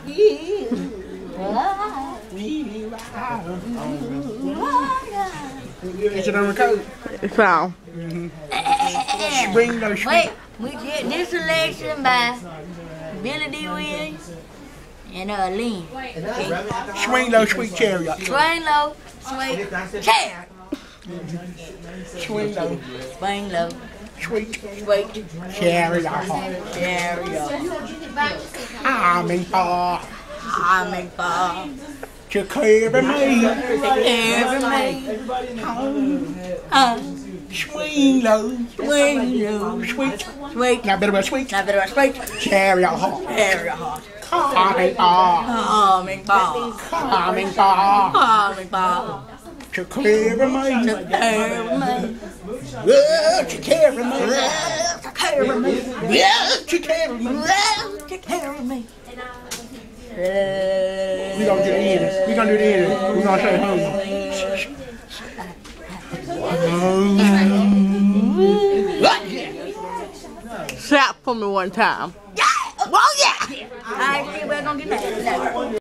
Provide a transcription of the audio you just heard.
Is it on record? It's on. Swing low, sweet. Wait, we get this selection by Billy D. Williams and Lynn. Swing low, sweet chariot. Swing low, sweet chariot. Swing low, Swing low, sweet sweet chariot. chariot. Coming for Coming for to carry me. Swing low, swing low, sweet. sweet. Now better about sweet. Now better sweet Chariot hot. chariot. Coming for. Coming for Coming for. coming for To carry me. to carry me. To carry me. To carry me. To carry me. To carry me. We gonna do the ending. We gonna do the ending. We gonna say home. Shout for me one time. Yeah! Well, yeah! Alright, we're gonna get that.